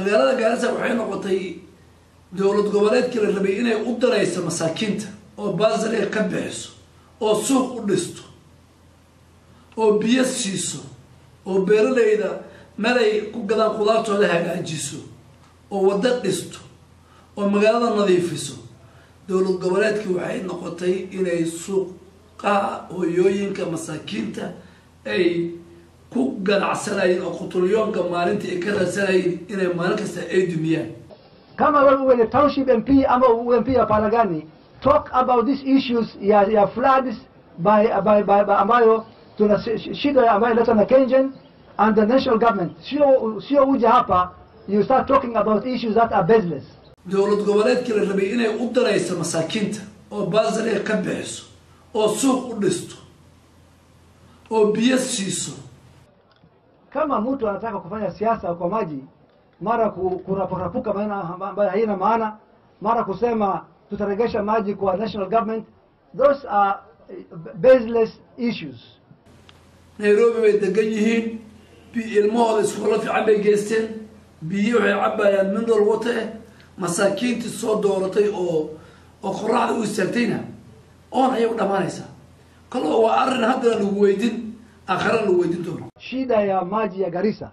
magaalada Gaarisa waxay noqotay dawlad goboleedkii la rabay inay u darayso masaakiinta oo baasari ka bixiso oo suuq u dhisto oo biyo siiso oo beeralayda maray ku gadaan qudaartooda hagaajiso oo wada dhisto oo magaalada nadiifiso dawlad goboleedkii waxay noqotay inay suuqa hooyooyinka masaakiinta ay ku ganacsanayeen oo qutulyoonka maalintii ay ka raadsanayeen inay maalin kasta ay dumiyaan. Kama wewe township MP ama MP ya Paragani talk about these issues ya floods by ambayo tuna shida ambayo leta na Kenyan and the national government sio uja hapa you start talking about issues that are baseless. dawlad goboleedkii la rabay inay u darayso masaakiinta oo baasari ka bixiso oo suuq u dhisto oo biyo siiso. Kama mtu anataka kufanya siasa kwa maji mara kurapuka ambayo haina maana mara kusema tutaregesha maji kwa national government, those are baseless issues. Nairobi bay degan yihiin ilmahooda iskoola fiican bay geysteen biyo waxay cabayaan mineral water masaakiintii soo dooratay oo qoraxda u istaagtayna oon ayay u dhamaanaysaa kaloo waa arrin hadda lagu weydin aakhira lagu weydin doono. Shida ya maji ya Garissa,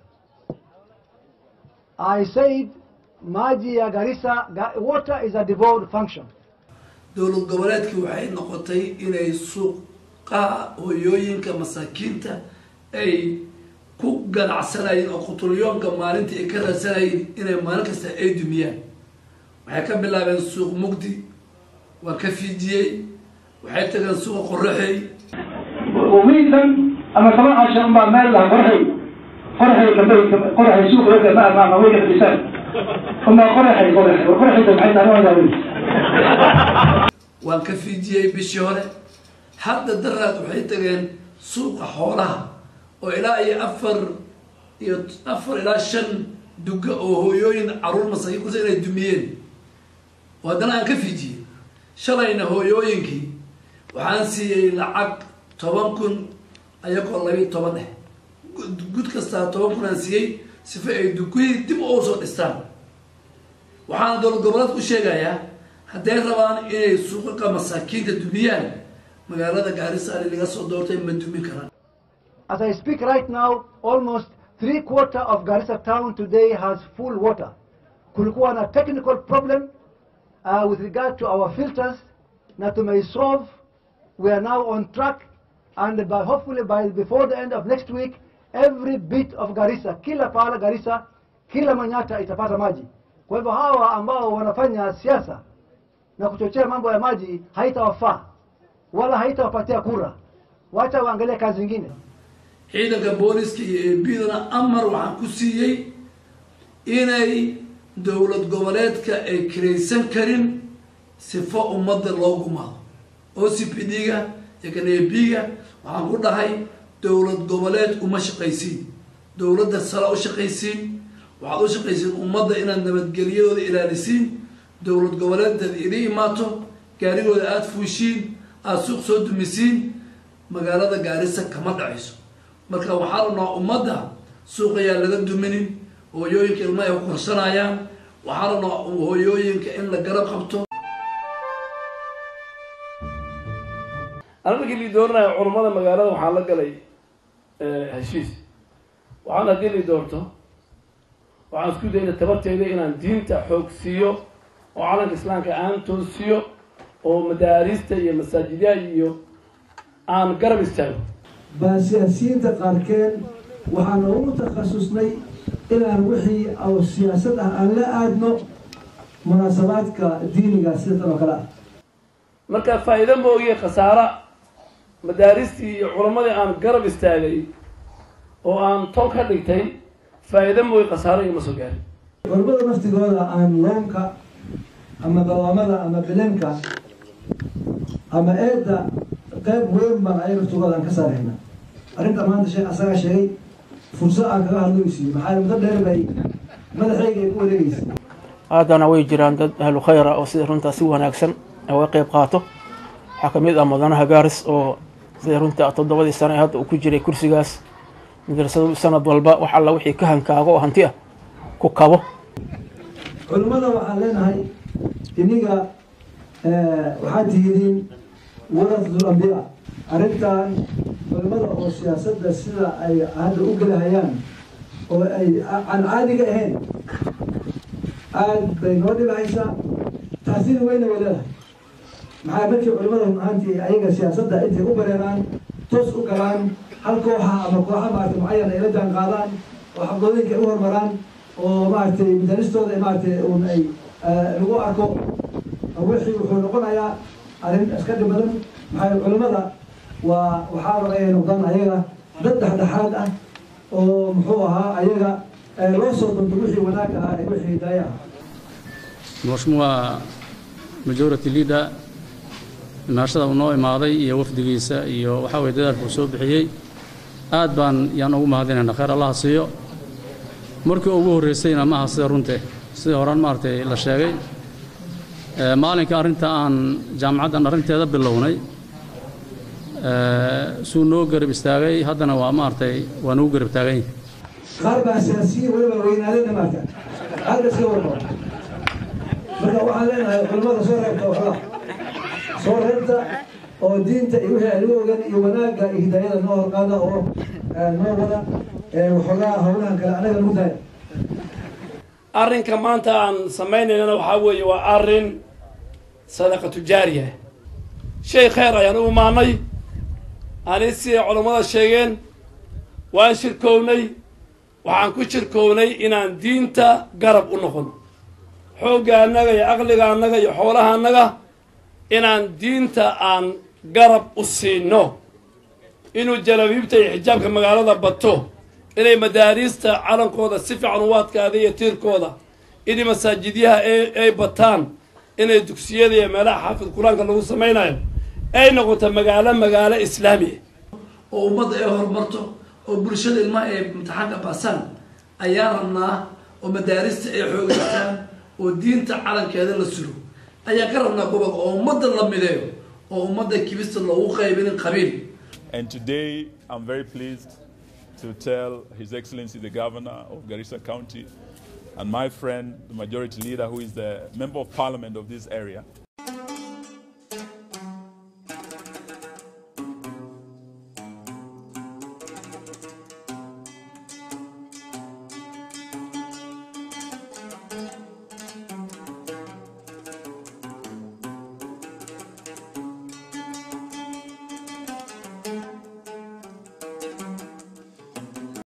I said maji ya Garissa, water is a devolved function. dawlad goboleedkii waxay noqotay inay suuqa hooyooyinka masaakiinta ay ku ganacsanayeen oo qutulyoonka maalintii ay ka raadsanayeen inay maalin kasta ay dumiyaan. waxay ka bilaabeen suuq mugdi waa ka fiidiyey waxay tageen suuqa qorraxay وميزان أما كمان عشان ما مال له فرحي كمان فرحي سوق هذا ما وجه اللسان أما فرحي ده بعيد عنه هذا waan ka fiidiyey bishii hore hadda daraad waxay tageen suuqa xoolaha oo ilaa iyo afar ilaa 5 duga oo hooyooyin caruur masaakiin ku inay dumiyeen wadana aan ka fiidiyey shalayna hooyooyinkii waxaan siiyey lacag 10,000 ayagoo 12 ah gud kasta 10,000 aan siiyey si ay dukuyi dib u soo dhistaan. waxaan dawlad goboleedku sheegayaa hadday rabaan inay suuqa masaakiinta dumiyaan magaalada Gaarisa laga soo doortay ma dumin karaan. As I speak right now, almost 3/4 of Garissa town today has full water. Kulikuwa na technical problem with regard to our filters na tumeisolve. We are now on track and hopefully before the end of next week every bit of Garissa, kila pahala Garissa, kila Manyata itapata maji. Kwa hivyo hawa ambao wanafanya siasa na kuchochea mambo ya maji haitawafaa wala haitawapatia kura, wacha waangalie kazi nyingine. ciidanka booliska iyo EBdana amar waxaan ku siiyey inay dawlad goboleedka ay kireysan karin sifo ummadda loogu maado OCPD-ga iyo EBga waxaan ku dhahay dawlad goboleed uma shaqaysiin dawladda sala u shaqaysiin waxaad u shaqaysiin ummadda inaad nabadgelyadooda ilaalisiin dawlad goboleedada idin imaato gaarigooda aad fuushiin aad suuq soo dumisiin magaalada Gaarisa kama dhacayso. marka waxaa rabnaa ummadda suuqayaa laga duminin hooyooyinka ilmaha ay ku korsanayaan waxaa rabnaa hooyooyinka in la garab qabto. أنا قلت دورنا عرمضة مقالة وحالة قلي هالشيء وأنا قلت دورته وأنا سكوت إلى تبت إلى إن دين تحوك سيو وعلى الإسلام كأن تنسيو ومدارس تي مساجدية يو أنا قرب استوى. بسياسيين تقاركين وحنا متخصصني إلى الوحي أو السياسة أن لا أدنو مناسبات كدينية سيطرة وكلا. مركز فائدة موجية خسارة مدارستي علماء أنا قرب استاجي وأنا توك هذيتين فائدة موجية خسارة يمسوقها. علماء مستقبلا عن لونكا أما دوامدا أما بلنكا أما إيدا قيب وين ما أي مستقبلا كسر هنا. أنت ما عندك شيء أسرع شيء فرصة أكثر هالوسي محل مقدر بي ماذا حاجة يقول ليس. هذا أنا ويجران ضد أهل خير أو سيرون تسوى ناكسن أو قيب قاطه حكميد أمضانها جارس أو سيرون تأتضوا ذي السنة هذا وكجري كرسي جاس مدرسة السنة والباء وحلا وحي كهن كاغو هنتيه كوكابو علمنا وحلنا هاي إنيجا وحد يدين ورث الأنبياء أردتان علمنا والسياسة السنة أي هذا أقل هيان وأي عن عادي كهين عاد بينودي بعيسى تأثير وين ولا مع بنتي علمنا أنت أيها السياسة أنت أقبلان توس أقلان هل كوحة أما كوحة معينة إلى جان قالان وحقولين كأوهر مران ومارتي مدرستو مارتي أي لغو أركو وحي وحلقون يا أرين أسكت بدن مع العلماء وحاول أي نقدان أيها ضد حدا ومحوها أيها لوصل ضد وحي هناك وحي دايا مشروع majority leader maashada uu noo imaaday iyo wafdigiisa iyo waxa way dadaalku soo bixiyay aad baan yaan ugu mahadinaynaa khayr Allah siiyo markii ugu horeysayna ma aha sida runtii sida horaan maartay la sheegay maalinka arinta aan jaamacadan arinteeda bilownay suu noo garab istaagay haddana waa maartay waa noo garab taagay qaar baa siyaasiyiin waliba weynaadeen maarta halka soo warqo marka waxaan leenahay culimada soo reebta waxaa soo reebta oo diinta iyo wixii ay ogaan iyo wanaaga iyo hidayada noo horqaada oo noo wada waxoogaa howlahan kale anaga lagu daaya arrinka maanta aan samaynayna waxaa weeye waa arrin sadaqatu jaariya shay khayr ayaan u imaanay ani sida culammada sheegeen waan shirkownay waxaan ku shirkownay inaan diinta garab u noqono xoogga annaga iyo aqliga annaga iyo xoolaha annaga inaan diinta aan garab u siino inuu jalabiibta iyo xijaabka magaalada bato inay madaariista calankooda si fiican u waadkaada iyo tiirkooda inay masaajidyaha ay bataan inay dugsiyada iyo meelaha xaafid quraanka lagu samaynayo ay noqoto magaalo islaami oo ummadda ay horumarto oo bulshada ilmaha ay imtixaanka baasaan ayaan rabnaa oo madaarista ay xoogaystaan oo diinta calankeeda la sulo ayaan ka rabnaa gobol oo ummadda la mideeyo oo ummadda kibista loogu qaybinin qabiil. And today I'm very pleased to tell His Excellency the Governor of Garissa County and my friend, the Majority Leader, who is the Member of Parliament of this area,